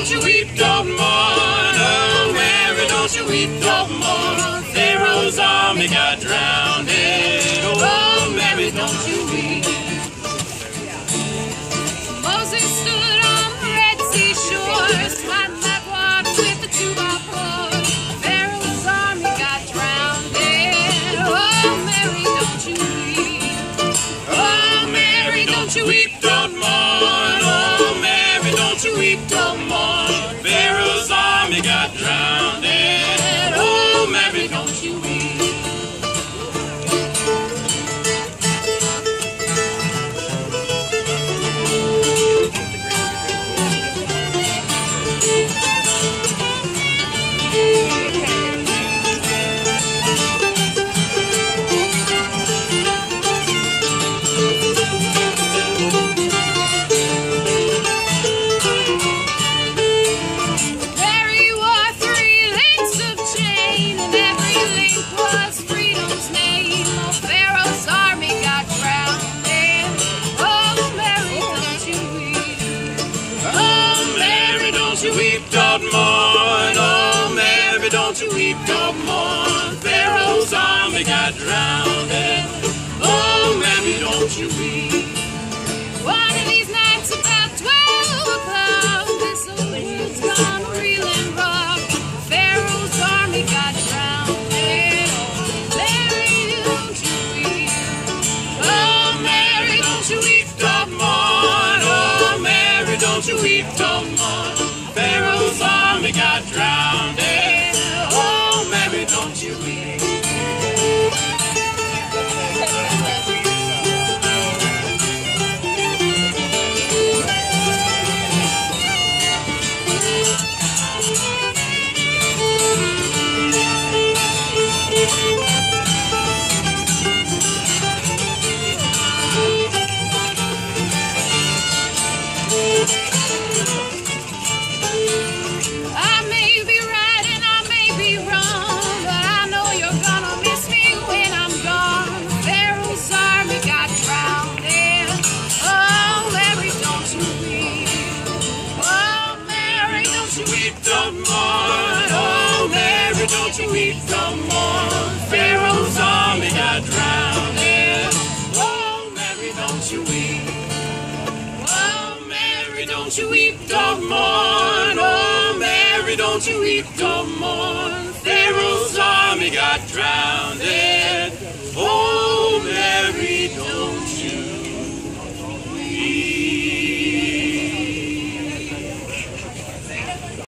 don't you weep, don't mourn. Oh, Mary, don't you weep, don't mourn. Pharaoh's army got drowned. Oh, Mary, don't you weep. Moses stood on the Red Sea shore, smiting that water with a 2x4. Pharaoh's army got drowned. Oh, Mary, don't you weep. Oh, Mary, don't you weep, don't mourn. Oh, Mary, don't you weep, don't mourn. Pharaoh's army got drowned. Oh, Mary, don't you weep. Mary wore 3 links of chain, and every link was freedom's name. Oh, Pharaoh's army got drowned. Oh, Mary, don't you weep. Oh, Mary, don't you weep, don't mourn. Oh, Mary, don't you weep, don't mourn. Pharaoh's army got drowned. Oh, Mary, don't you weep. One of these nights about 12 o'clock, this old world's gone reeling rock. Pharaoh's army got drowned. Oh, Mary, don't you weep. Oh, Mary, don't you weep, don't mourn. Oh, Mary, don't you weep, don't mourn. Pharaoh's army got drowned. Oh, Mary, don't you weep. I may be right and I may be wrong, but I know you're gonna miss me when I'm gone. Pharaoh's army got drowned. Oh, Mary, don't you weep. Oh, Mary, don't you weep. Don't mourn. Oh, Mary, don't you weep, don't mourn. Pharaoh's army got drowned. Oh, Mary, don't you weep. Oh, Mary, don't you weep, don't mourn. Oh, Mary, don't you weep, don't mourn. Pharaoh's army got drowned.